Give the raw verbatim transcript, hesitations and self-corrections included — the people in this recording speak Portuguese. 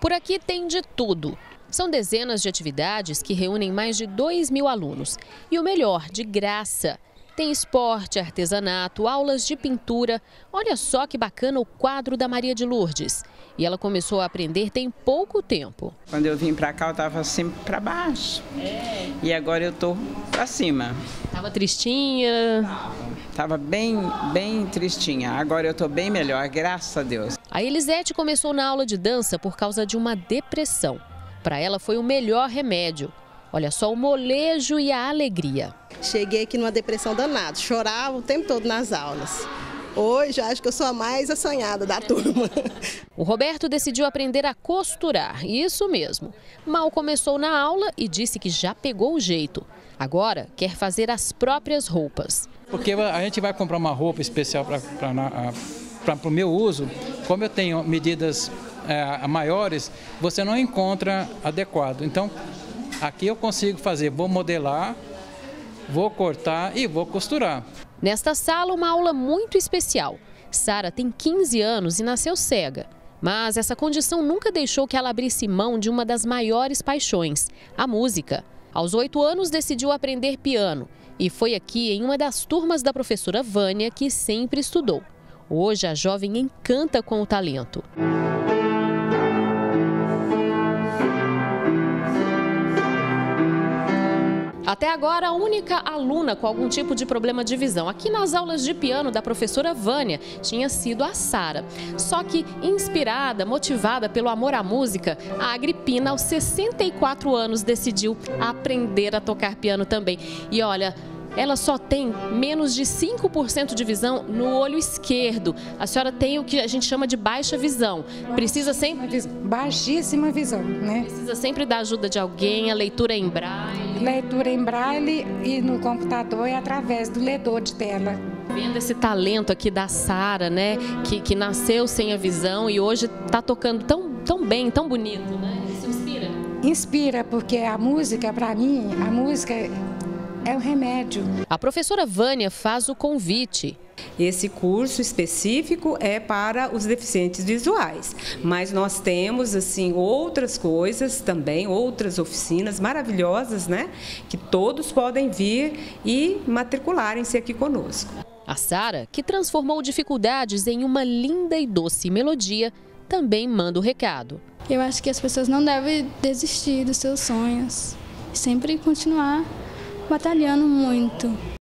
Por aqui tem de tudo. São dezenas de atividades que reúnem mais de dois mil alunos. E o melhor, de graça. Tem esporte, artesanato, aulas de pintura. Olha só que bacana o quadro da Maria de Lourdes. E ela começou a aprender tem pouco tempo. Quando eu vim pra cá, eu tava sempre pra baixo. É. E agora eu tô pra cima. Tava tristinha? Tava bem, bem tristinha. Agora eu tô bem melhor, graças a Deus. A Elisete começou na aula de dança por causa de uma depressão. Para ela foi o melhor remédio. Olha só o molejo e a alegria. Cheguei aqui numa depressão danada, chorava o tempo todo nas aulas. Hoje acho que eu sou a mais assanhada da turma. O Roberto decidiu aprender a costurar, isso mesmo. Mal começou na aula e disse que já pegou o jeito. Agora quer fazer as próprias roupas. Porque a gente vai comprar uma roupa especial para o meu uso, como eu tenho medidas é, maiores, você não encontra adequado. Então, aqui eu consigo fazer, vou modelar, vou cortar e vou costurar. Nesta sala, uma aula muito especial. Sara tem quinze anos e nasceu cega. Mas essa condição nunca deixou que ela abrisse mão de uma das maiores paixões, a música. Aos oito anos, decidiu aprender piano. E foi aqui, em uma das turmas da professora Vânia, que sempre estudou. Hoje, a jovem encanta com o talento. Até agora, a única aluna com algum tipo de problema de visão aqui nas aulas de piano da professora Vânia tinha sido a Sara. Só que, inspirada, motivada pelo amor à música, a Agripina, aos sessenta e quatro anos, decidiu aprender a tocar piano também. E olha, ela só tem menos de cinco por cento de visão no olho esquerdo. A senhora tem o que a gente chama de baixa visão. Precisa sempre... Baixíssima visão, né? Precisa sempre da ajuda de alguém, a leitura em braille. Leitura em braille e no computador é através do ledor de tela. Vendo esse talento aqui da Sara, né? Que, que nasceu sem a visão e hoje está tocando tão, tão bem, tão bonito, né? Isso inspira? Inspira, porque a música, para mim, a música... é um remédio. A professora Vânia faz o convite. Esse curso específico é para os deficientes visuais, mas nós temos assim outras coisas também, outras oficinas maravilhosas, né? Que todos podem vir e matricularem-se aqui conosco. A Sara, que transformou dificuldades em uma linda e doce melodia, também manda o recado. Eu acho que as pessoas não devem desistir dos seus sonhos, sempre continuar batalhando muito.